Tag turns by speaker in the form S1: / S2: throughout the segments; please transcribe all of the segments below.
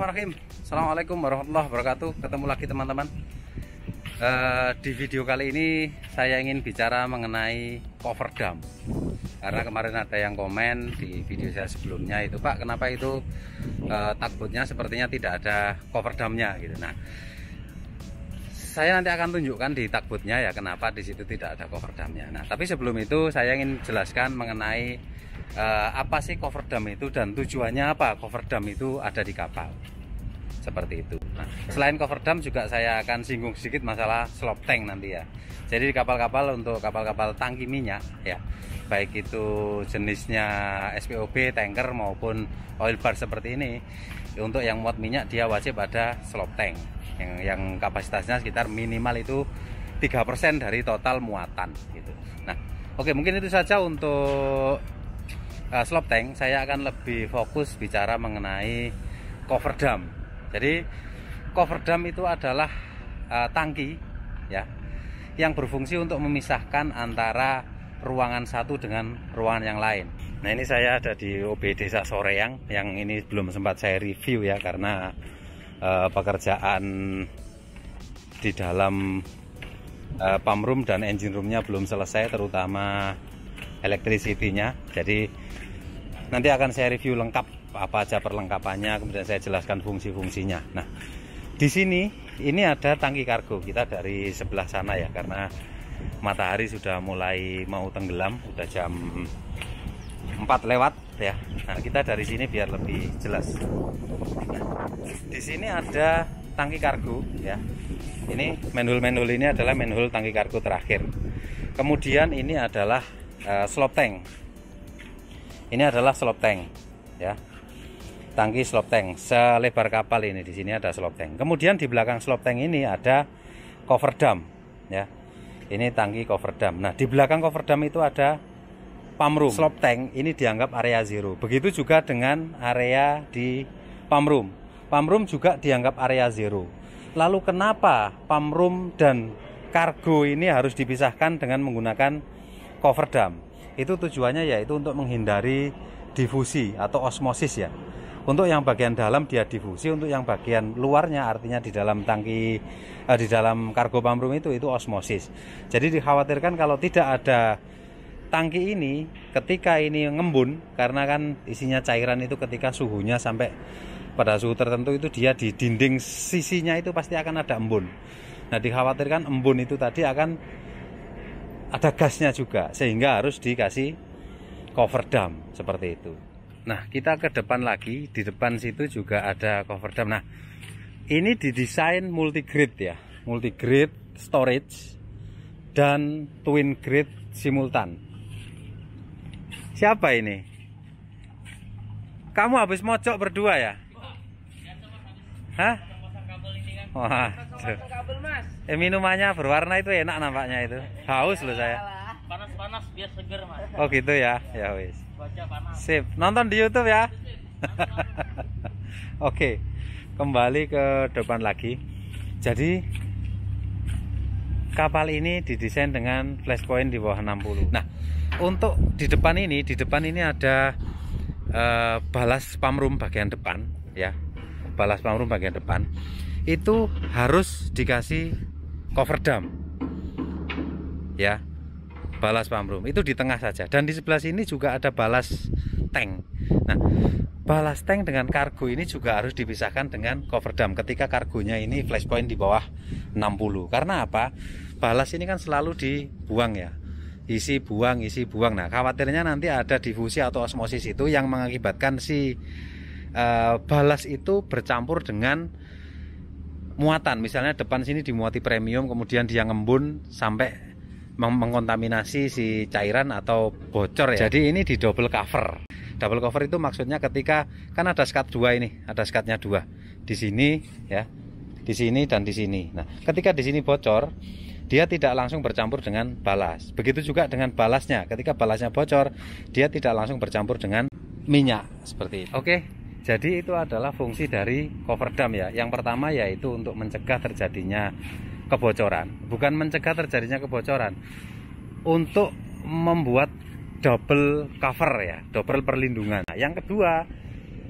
S1: Bismillahirrahmanirrahim. Assalamualaikum warahmatullahi wabarakatuh. Ketemu lagi teman-teman. Di video kali ini saya ingin bicara mengenai cover dam. Karena kemarin ada yang komen di video saya sebelumnya itu, Pak, kenapa itu tugboatnya sepertinya tidak ada cover damnya gitu. Nah, saya nanti akan tunjukkan di tugboatnya ya kenapa di situ tidak ada cover damnya. Nah, tapi sebelum itu saya ingin jelaskan mengenai apa sih cover dam itu dan tujuannya apa cover dam itu ada di kapal. Seperti itu. Nah, selain cover dam juga saya akan singgung sedikit masalah slop tank nanti ya. Jadi di kapal-kapal, untuk kapal-kapal tangki minyak ya, baik itu jenisnya SPOB, tanker maupun oil bar seperti ini, untuk yang muat minyak dia wajib ada slop tank yang kapasitasnya sekitar minimal itu 3% dari total muatan gitu. Nah, oke, mungkin itu saja untuk slop tank. Saya akan lebih fokus bicara mengenai cover dam. Jadi cover dam itu adalah tangki ya, yang berfungsi untuk memisahkan antara ruangan satu dengan ruangan yang lain. Nah, ini saya ada di OB Desa Soreang, yang ini belum sempat saya review ya, karena pekerjaan di dalam pump room dan engine roomnya belum selesai, terutama electricity-nya. Jadi nanti akan saya review lengkap apa aja perlengkapannya, kemudian saya jelaskan fungsi-fungsinya. Nah, di sini ini ada tangki kargo. Kita dari sebelah sana ya, karena matahari sudah mulai mau tenggelam, udah jam 4 lewat ya. Nah, kita dari sini biar lebih jelas. Nah, di sini ada tangki kargo ya. Ini manhole ini adalah manhole tangki kargo terakhir. Kemudian ini adalah slop tank. Ini adalah slop tank ya. Tangki slop tank selebar kapal ini, di sini ada slop tank. Kemudian di belakang slop tank ini ada cover dam ya. Ini tangki cover dam. Nah, di belakang cover dam itu ada pump room. Slop tank ini dianggap area zero. Begitu juga dengan area di pump room. Pump room juga dianggap area zero. Lalu kenapa pump room dan kargo ini harus dipisahkan dengan menggunakan cover dam? Itu tujuannya yaitu untuk menghindari difusi atau osmosis ya. Untuk yang bagian dalam dia difusi, untuk yang bagian luarnya artinya di dalam tangki di dalam kargo pump room itu osmosis. Jadi dikhawatirkan kalau tidak ada tangki ini, ketika ini ngembun, karena kan isinya cairan itu ketika suhunya sampai pada suhu tertentu itu dia di dinding sisinya itu pasti akan ada embun. Nah, dikhawatirkan embun itu tadi akan ada gasnya juga, sehingga harus dikasih cover dam seperti itu. Nah, kita ke depan lagi, di depan situ juga ada cover dam. Nah, ini didesain multigrade ya, multigrade storage dan twin grade simultan. Siapa ini? Kamu habis mocok berdua ya? Hah? Wah, minumannya berwarna itu enak nampaknya itu. Haus loh saya.
S2: Panas-panas biar seger, Mas.
S1: Oh gitu ya, ya wis.
S2: Cuaca panas.
S1: Sip, nonton di YouTube ya. Oke, kembali ke depan lagi. Jadi kapal ini didesain dengan flashpoint di bawah 60. Nah, untuk di depan ini ada balas pump room bagian depan ya. Balas pump room bagian depan itu harus dikasih cover dam ya. Balas pump room itu di tengah saja, dan di sebelah sini juga ada balas tank. Nah, balas tank dengan kargo ini juga harus dipisahkan dengan cover dam ketika kargonya ini flashpoint di bawah 60. Karena apa? Balas ini kan selalu dibuang ya, isi buang. Nah, khawatirnya nanti ada difusi atau osmosis itu yang mengakibatkan si balas itu bercampur dengan muatan. Misalnya depan sini dimuati premium, kemudian dia ngembun sampai mengkontaminasi si cairan atau bocor ya. Jadi ini di double cover. Double cover itu maksudnya ketika kan ada skat 2 ini, ada skatnya 2 di sini ya, di sini dan di sini. Nah, ketika di sini bocor, dia tidak langsung bercampur dengan balas. Begitu juga dengan balasnya, ketika balasnya bocor, dia tidak langsung bercampur dengan minyak seperti itu. Oke, jadi itu adalah fungsi dari cover dam ya. Yang pertama yaitu untuk mencegah terjadinya kebocoran, bukan mencegah terjadinya kebocoran, untuk membuat double cover ya, double perlindungan. Nah, yang kedua,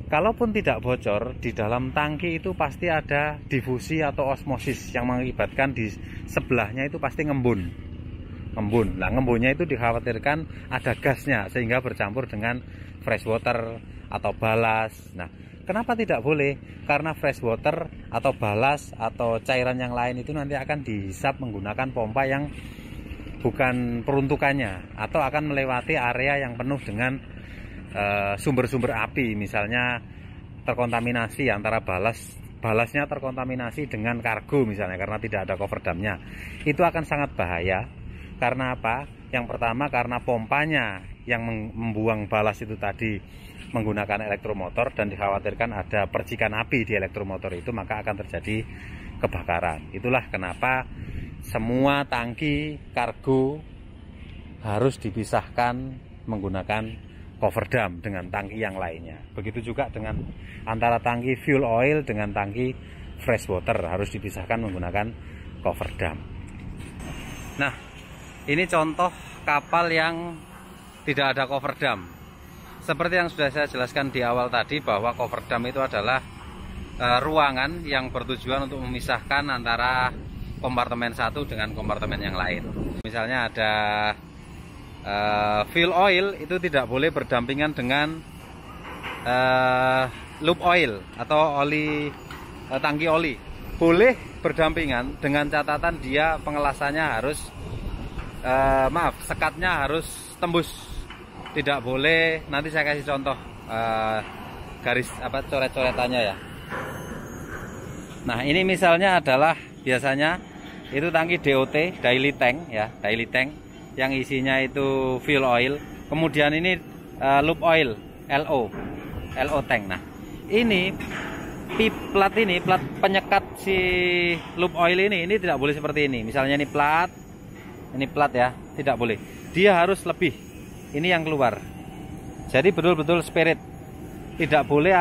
S1: kalaupun tidak bocor, di dalam tangki itu pasti ada difusi atau osmosis yang mengakibatkan di sebelahnya itu pasti ngembun. Nah, ngembunnya itu dikhawatirkan ada gasnya sehingga bercampur dengan fresh water atau balas. Nah, kenapa tidak boleh? Karena fresh water atau balas atau cairan yang lain itu nanti akan dihisap menggunakan pompa yang bukan peruntukannya, atau akan melewati area yang penuh dengan sumber-sumber api, misalnya terkontaminasi antara balasnya terkontaminasi dengan kargo misalnya karena tidak ada cover damnya. Itu akan sangat bahaya. Karena apa? Yang pertama karena pompanya yang membuang balas itu tadi menggunakan elektromotor dan dikhawatirkan ada percikan api di elektromotor itu, maka akan terjadi kebakaran. Itulah kenapa semua tangki kargo harus dipisahkan menggunakan cover dam dengan tangki yang lainnya. Begitu juga dengan antara tangki fuel oil dengan tangki fresh water harus dipisahkan menggunakan cover dam. Nah, ini contoh kapal yang tidak ada cover dam. Seperti yang sudah saya jelaskan di awal tadi, bahwa cover dam itu adalah ruangan yang bertujuan untuk memisahkan antara kompartemen satu dengan kompartemen yang lain. Misalnya ada fuel oil, itu tidak boleh berdampingan dengan loop oil atau oli tangki oli. Boleh berdampingan dengan catatan dia pengelasannya harus sekatnya harus tembus. Tidak boleh, nanti saya kasih contoh garis coret-coretannya ya. Nah, ini misalnya adalah biasanya itu tangki DOT, daily tank ya, daily tank yang isinya itu fuel oil. Kemudian ini loop oil, LO tank. Nah, ini plat penyekat si loop oil ini tidak boleh seperti ini. Misalnya ini plat ya, tidak boleh. Dia harus lebih. Ini yang keluar. Jadi betul-betul spirit. Tidak boleh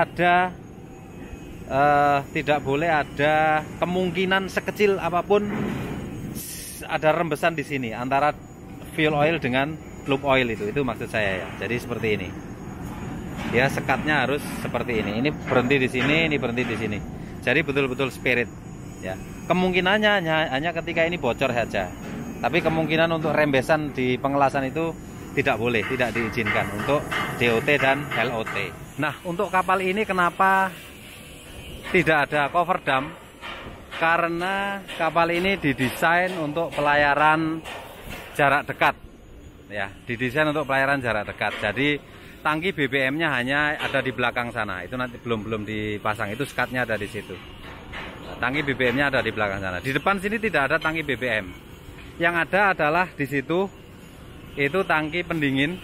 S1: ada kemungkinan sekecil apapun ada rembesan di sini antara fuel oil dengan loop oil itu maksud saya ya. Jadi seperti ini. Ya, sekatnya harus seperti ini. Ini berhenti di sini, ini berhenti di sini. Jadi betul-betul spirit ya. Kemungkinannya hanya ketika ini bocor saja. Tapi kemungkinan untuk rembesan di pengelasan itu tidak boleh, tidak diizinkan untuk DOT dan LOT. Nah, untuk kapal ini kenapa tidak ada cover dam? Karena kapal ini didesain untuk pelayaran jarak dekat. Ya, didesain untuk pelayaran jarak dekat. Jadi tangki BBM-nya hanya ada di belakang sana. Itu nanti belum dipasang. Itu sekatnya ada di situ. Nah, tangki BBM-nya ada di belakang sana. Di depan sini tidak ada tangki BBM. Yang ada adalah di situ itu tangki pendingin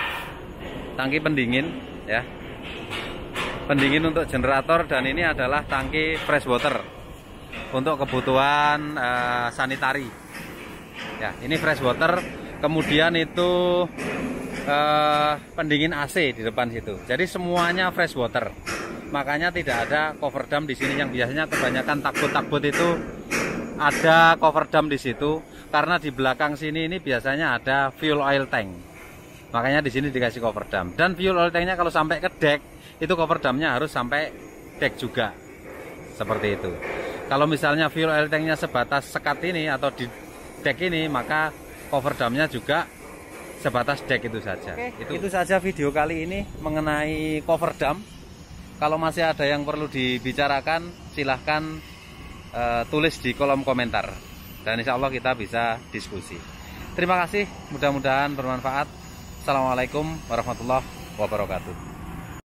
S1: ya, pendingin untuk generator, dan ini adalah tangki fresh water untuk kebutuhan sanitari ya. Ini fresh water, kemudian itu pendingin AC di depan situ. Jadi semuanya fresh water, makanya tidak ada cover dam di sini. Yang biasanya kebanyakan takbut itu ada cover dam di situ, karena di belakang sini ini biasanya ada fuel oil tank. Makanya di sini dikasih cover dam. Dan fuel oil tanknya kalau sampai ke deck, itu cover damnya harus sampai deck juga. Seperti itu. Kalau misalnya fuel oil tanknya sebatas sekat ini atau di deck ini, maka cover damnya juga sebatas deck itu saja. Itu saja video kali ini mengenai cover dam. Kalau masih ada yang perlu dibicarakan, silahkan tulis di kolom komentar. Dan insya Allah kita bisa diskusi. Terima kasih, mudah-mudahan bermanfaat. Assalamualaikum warahmatullahi wabarakatuh.